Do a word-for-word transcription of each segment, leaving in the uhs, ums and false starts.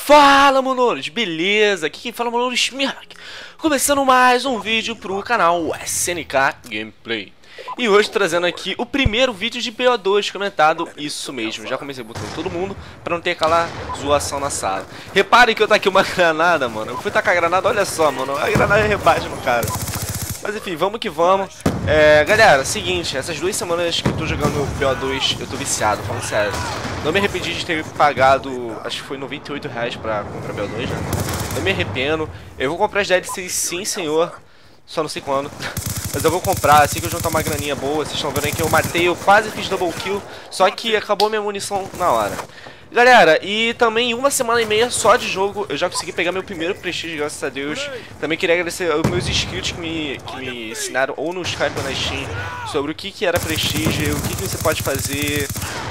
Fala, monolhos, beleza? Aqui quem fala é o monolhos Mihawk, começando mais um vídeo pro canal S N K Gameplay. E hoje trazendo aqui o primeiro vídeo de B O dois comentado, isso mesmo, já comecei botando todo mundo pra não ter aquela zoação na sala. Reparem que eu taquei uma granada, mano, eu fui tacar a granada, olha só, mano, a granada rebate no cara. Mas enfim, vamos que vamos. É, galera, seguinte, essas duas semanas que eu tô jogando B O dois, eu tô viciado, falando sério. Não me arrependi de ter pagado, acho que foi noventa e oito reais pra comprar B O dois, né? Não me arrependo. Eu vou comprar as D L Cs sim, senhor. Só não sei quando. Mas eu vou comprar, assim que eu juntar uma graninha boa. Vocês estão vendo aí que eu matei, eu quase fiz double kill. Só que acabou minha munição na hora. Galera, e também em uma semana e meia só de jogo eu já consegui pegar meu primeiro prestígio, graças a Deus. Também queria agradecer aos meus inscritos que me, que me ensinaram, ou no Skype ou na Steam, sobre o que, que era prestígio, o que, que você pode fazer.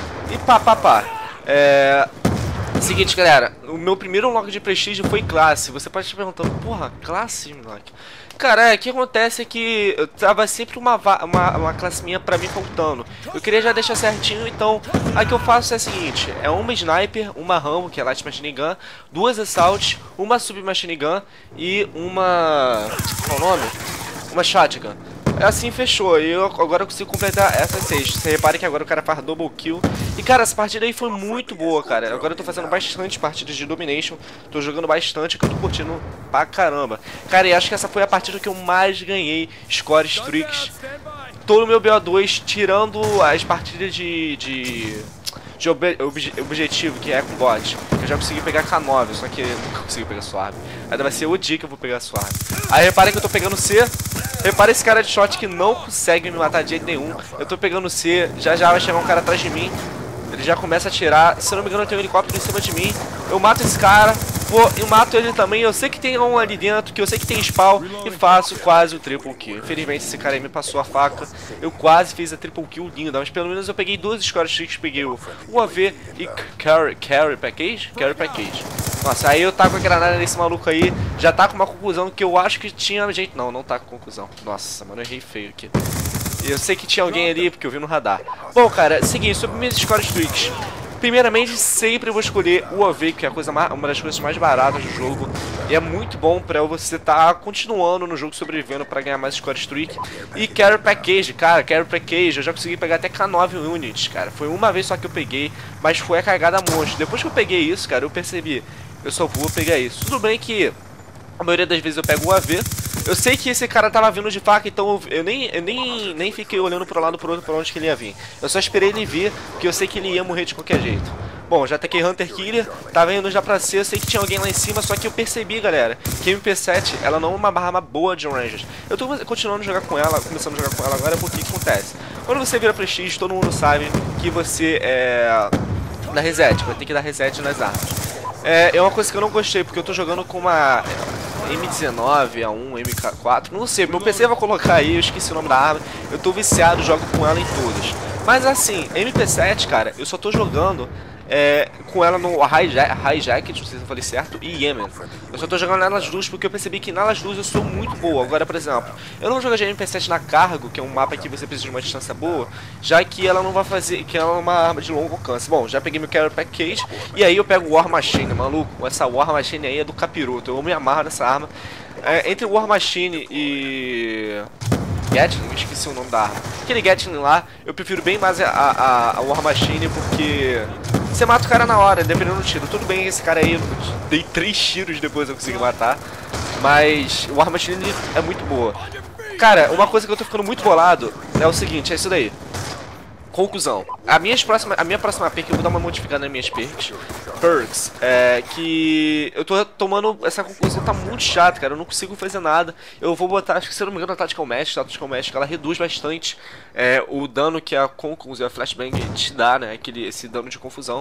E pá, pá, pá. É... Seguinte, galera, o meu primeiro unlock de prestígio foi classe. Você pode estar perguntando, porra, classe, unlock? Cara, é, o que acontece é que eu tava sempre uma, uma, uma classe minha pra mim faltando. Eu queria já deixar certinho, então a que eu faço é a seguinte: é uma Sniper, uma Rambo, que é Light Machine Gun, duas Assault, uma Submachine Gun e uma... qual é o nome? Uma Shotgun. Assim fechou, e eu agora eu consigo completar essas seis. Você repare que agora o cara faz double kill. E cara, essa partida aí foi muito boa, cara. Agora eu tô fazendo bastante partidas de Domination. Tô jogando bastante, que eu tô curtindo pra caramba. Cara, e acho que essa foi a partida que eu mais ganhei score streaks todo o meu B O dois, tirando as partidas de... de... de ob obje objetivo, que é com bot. Eu já consegui pegar K nove, só que eu nunca consegui pegar suave. Ainda vai ser o dia que eu vou pegar suave. Aí repare que eu tô pegando C. Repara esse cara de shot que não consegue me matar de jeito nenhum. Eu tô pegando C, já já vai chegar um cara atrás de mim. Ele já começa a atirar. Se eu não me engano, tem um helicóptero em cima de mim. Eu mato esse cara, vou e mato ele também. Eu sei que tem um ali dentro, que eu sei que tem spawn. E faço quase o triple kill. Infelizmente esse cara aí me passou a faca. Eu quase fiz a triple kill linda, mas pelo menos eu peguei duas score streaks. Peguei o U A V e Carry, carry Package? Carry Package. Nossa, aí eu tá com a granada nesse maluco aí. Já tá com uma conclusão que eu acho que tinha gente. Não, não tá com conclusão. Nossa, mano, eu errei feio aqui. Eu sei que tinha alguém ali, porque eu vi no radar. Bom, cara, seguinte, sobre minhas score streaks. Primeiramente, sempre vou escolher o U A V, que é a coisa mais, uma das coisas mais baratas do jogo. E é muito bom pra você estar tá continuando no jogo, sobrevivendo pra ganhar mais score streak. E Carry Package, cara, Carry Package, eu já consegui pegar até K nove units, cara. Foi uma vez só que eu peguei, mas foi a cagada monstro. Depois que eu peguei isso, cara, eu percebi, eu só vou pegar isso. Tudo bem que a maioria das vezes eu pego o U A V. Eu sei que esse cara tava vindo de faca, então eu nem, eu nem, nem fiquei olhando pro lado pro outro pra onde que ele ia vir. Eu só esperei ele vir, porque eu sei que ele ia morrer de qualquer jeito. Bom, já taquei Hunter Killer, tava indo já pra C, eu sei que tinha alguém lá em cima, só que eu percebi, galera, que a M P sete, ela não é uma arma boa de Rangers. Eu tô continuando a jogar com ela, começando a jogar com ela agora, porque o que acontece? Quando você vira prestígio, todo mundo sabe que você é... dá reset, vai ter que dar reset nas armas. É, é uma coisa que eu não gostei, porque eu tô jogando com uma M dezenove, A um, M K quatro, não sei, meu P C vai colocar aí, eu esqueci o nome da arma, eu tô viciado, jogo com ela em todas. Mas assim, M P sete, cara, eu só tô jogando é, com ela no Hijack, não sei se eu falei certo, e Yemen. Eu só tô jogando nelas duas porque eu percebi que nelas duas eu sou muito boa. Agora, por exemplo, eu não jogo de M P sete na Cargo, que é um mapa que você precisa de uma distância boa, já que ela não vai fazer, que ela é uma arma de longo alcance. Bom, já peguei meu Carry Package, e aí eu pego o War Machine, maluco. Essa War Machine aí é do capiroto, eu me amarro nessa arma. É, entre War Machine e... Gatling, esqueci o nome da arma. Aquele Gatling lá, eu prefiro bem mais a, a, a War Machine, porque você mata o cara na hora, dependendo do tiro. Tudo bem, esse cara aí, eu dei três tiros depois eu consegui matar, mas o War Machine é muito boa. Cara, uma coisa que eu tô ficando muito bolado é o seguinte, é isso daí. Conclusão, a, minhas próxima, a minha próxima perk, eu vou dar uma modificada nas minhas perks, perks, é que eu tô tomando, essa conclusão tá muito chata, cara, eu não consigo fazer nada. Eu vou botar, acho que se eu não me engano, a Tactical Mask, a Tactical Mask, ela reduz bastante é, o dano que a Conclusão e a Flashbang te dá, né, aquele, esse dano de confusão.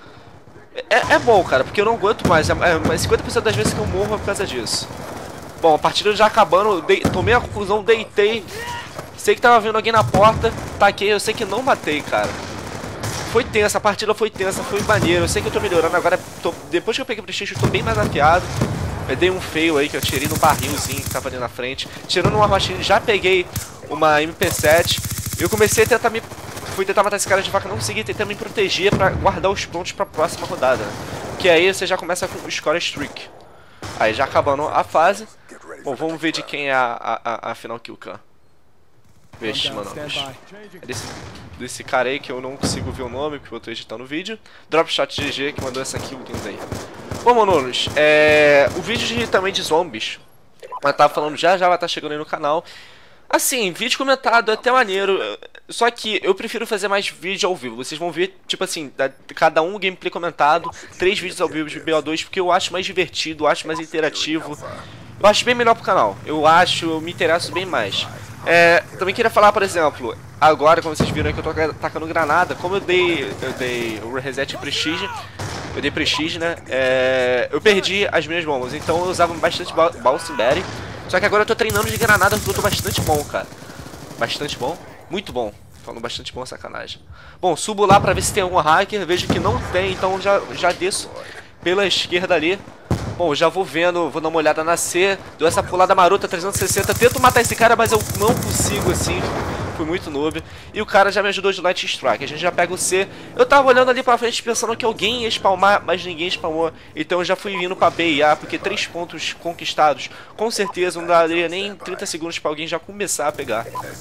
É, é bom, cara, porque eu não aguento mais, é, é cinquenta por cento das vezes que eu morro é por causa disso. Bom, a partida já acabando, dei, tomei a conclusão, deitei. Sei que tava vindo alguém na porta, taquei, eu sei que não matei, cara. Foi tensa, a partida foi tensa, foi maneiro, eu sei que eu tô melhorando, agora tô, depois que eu peguei o prestígio eu tô bem mais afiado. Eu dei um fail aí que eu tirei no barrilzinho que tava ali na frente. Tirando uma machine, já peguei uma M P sete. Eu comecei a tentar me... Fui tentar matar esse cara de faca, não consegui, tentar me proteger pra guardar os pontos pra próxima rodada. porque aí você já começa com o Score Streak. Aí já acabando a fase. Bom, vamos ver de quem é a, a, a final kill cam. Vixe, mano. É desse, desse cara aí que eu não consigo ver o nome, porque eu tô editando o vídeo. Dropshot G G que mandou essa kill linda aí. Bom, manolos, é... o vídeo de, também de zombies, eu tava falando já, já vai estar chegando aí no canal. Assim, vídeo comentado é até maneiro, só que eu prefiro fazer mais vídeo ao vivo. Vocês vão ver, tipo assim, da, cada um gameplay comentado, três vídeos ao vivo de B O dois, porque eu acho mais divertido, eu acho mais interativo. Eu acho bem melhor pro canal, eu acho, eu me interesso bem mais. É, também queria falar, por exemplo, agora, como vocês viram aí que eu tô tacando granada, como eu dei, eu dei o reset Prestige, eu dei Prestige, né, é, eu perdi as minhas bombas, então eu usava bastante Bouncing Berry, só que agora eu tô treinando de granada porque eu tô bastante bom, cara. Bastante bom? Muito bom. Falando bastante bom, sacanagem. Bom, subo lá pra ver se tem algum hacker, vejo que não tem, então já, já desço pela esquerda ali. Bom, já vou vendo, vou dar uma olhada na C, deu essa pulada marota trezentos e sessenta, tento matar esse cara, mas eu não consigo assim, fui muito noob. E o cara já me ajudou de Light Strike, a gente já pega o C. Eu tava olhando ali pra frente pensando que alguém ia spawnar, mas ninguém spawnou. Então eu já fui vindo pra B e A, porque três pontos conquistados, com certeza não daria nem trinta segundos pra alguém já começar a pegar.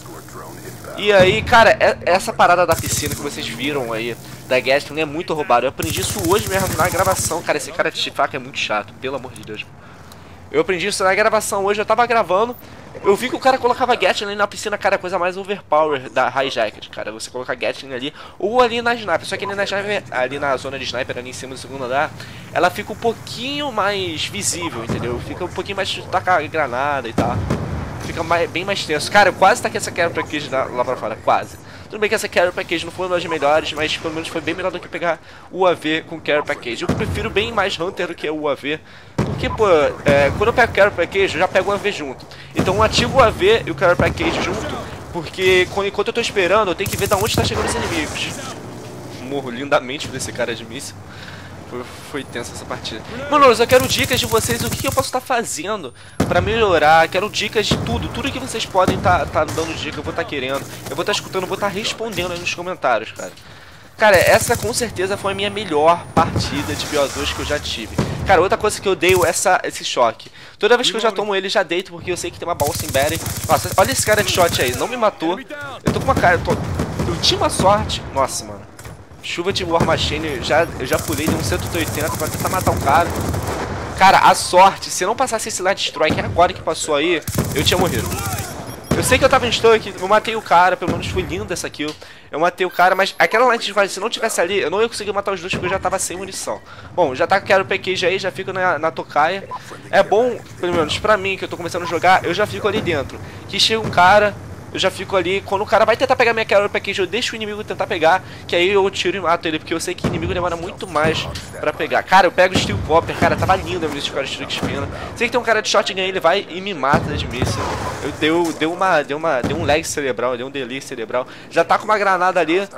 E aí, cara, essa parada da piscina que vocês viram aí, da Gatling, é muito roubado. Eu aprendi isso hoje mesmo na gravação, cara. Esse cara de faca é muito chato, pelo amor de Deus. Eu aprendi isso na gravação hoje, eu tava gravando. Eu vi que o cara colocava Gatling na piscina, cara, a coisa mais overpower da High Jacket, cara. Você colocar Gatling ali, ou ali na Sniper. Só que ali na, ali na zona de Sniper, ali em cima do segundo andar, ela fica um pouquinho mais visível, entendeu? Fica um pouquinho mais de tacar granada e tal. Fica mais, bem mais tenso. Cara, eu quase taquei essa Care Package lá pra fora, quase. Tudo bem que essa Care Package não foi uma das melhores, mas pelo menos foi bem melhor do que pegar o U A V com Care Package. Eu prefiro bem mais Hunter do que o U A V, porque, pô, é, quando eu pego Care Package, eu já pego o U A V junto. Então eu ativo o U A V e o Care Package junto, porque quando, enquanto eu tô esperando, eu tenho que ver de onde tá chegando os inimigos. Morro lindamente por esse cara de míssil. Foi, foi tensa essa partida. Mano, eu quero dicas de vocês, o que eu posso estar fazendo pra melhorar. Quero dicas de tudo, tudo que vocês podem estar tá, tá dando dica, eu vou estar tá querendo. Eu vou estar tá escutando, eu vou estar tá respondendo aí nos comentários, cara. Cara, essa com certeza foi a minha melhor partida de B O dois que eu já tive. Cara, outra coisa que eu dei essa, esse choque. Toda vez que eu já tomo ele, já deito, porque eu sei que tem uma Bouncing Berry. Nossa, olha esse cara de shot aí, não me matou. Eu tô com uma cara, eu, tô... eu tinha uma sorte. Nossa, mano. Chuva de War Machine, já, eu já pulei de um cento e oitenta pra tentar matar um cara. Cara, a sorte, se não passasse esse Light Strike agora que passou aí, eu tinha morrido. Eu sei que eu tava em stuck, eu matei o cara, pelo menos foi linda essa kill. Eu matei o cara, mas aquela Light Strike, se não tivesse ali, eu não ia conseguir matar os dois porque eu já tava sem munição. Bom, já tá com o package aí, já fico na, na tocaia. É bom, pelo menos pra mim, que eu tô começando a jogar, eu já fico ali dentro. Que chega um cara... Eu já fico ali, quando o cara vai tentar pegar minha Care Package, eu deixo o inimigo tentar pegar, que aí eu tiro e mato ele, porque eu sei que o inimigo demora muito mais pra pegar. Cara, eu pego o Steel Copper, cara, tava lindo a minha Score Streak espina. Sei que tem um cara de shotgun aí, ele vai e me mata de míssil. Eu deu, deu uma, deu uma, deu um lag cerebral, deu um delay cerebral. Já tá com uma granada ali.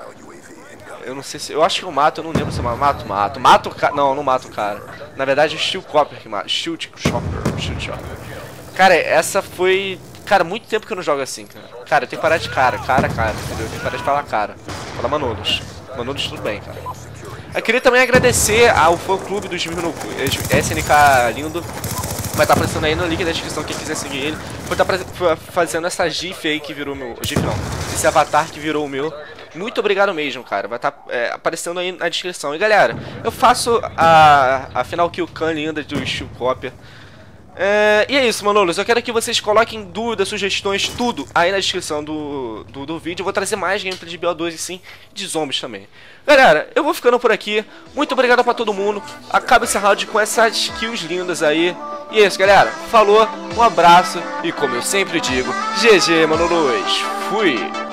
Eu não sei se, eu acho que eu mato, eu não lembro se eu mato, mato. Mato o cara, não, não mato o cara. Na verdade, o Steel Copper que mata, Steel Chopper, Steel Chopper. Cara, essa foi... Cara, muito tempo que eu não jogo assim, cara. Cara, eu tenho que parar de cara, cara, cara, entendeu? Eu tenho que parar de falar cara. Fala Manolos. Manolos, tudo bem, cara. Eu queria também agradecer ao fã-clube do S N K lindo. Vai estar aparecendo aí no link da descrição, quem quiser seguir ele. Vou estar fazendo essa gif aí que virou meu... Gif não. Esse avatar que virou o meu. Muito obrigado mesmo, cara. Vai estar é, aparecendo aí na descrição. E galera, eu faço a, a final kill cam linda do Steel Copper. É, e é isso, manolos, eu quero que vocês coloquem dúvidas, sugestões, tudo aí na descrição do, do, do vídeo. Eu vou trazer mais gameplay de B O dois e sim, de zombies também. Galera, eu vou ficando por aqui. Muito obrigado pra todo mundo. Acaba esse round com essas kills lindas aí. E é isso, galera. Falou, um abraço e como eu sempre digo, G G, manolos. Fui!